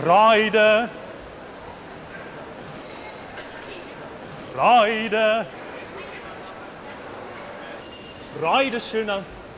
Freude, Freude, Freude schöner,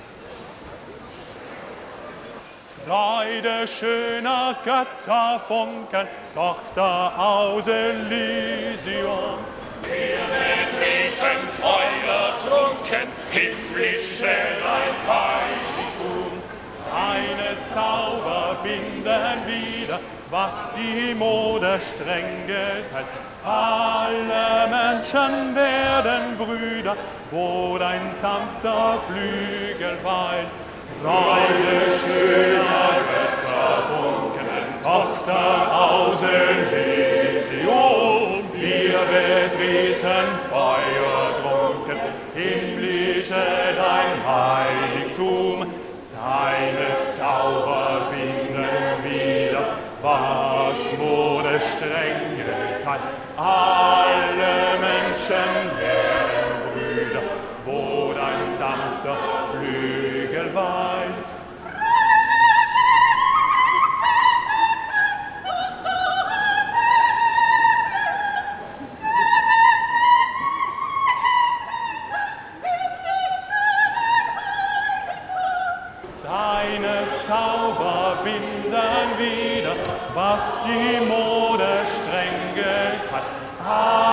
Freude schöner Götterfunken, Tochter aus Elysium. Wir betreten feuertrunken, himmlische dein Heiligtum. Deine Zauber binden wieder, was die Mode streng geteilt. Alle Menschen werden Brüder, wo dein sanfter Flügel weilt. Freude schöner Götterfunken, Tochter aus Elysium. Wir betreten feuertrunken, himmlische dein Heiligtum. Deine Zauber binden wieder, was Mode streng geteilt. Alle Menschen werden Brüder, wo dein sanfter Flügel weilt. Deine Zauber binden wieder, was die Mode streng geteilt.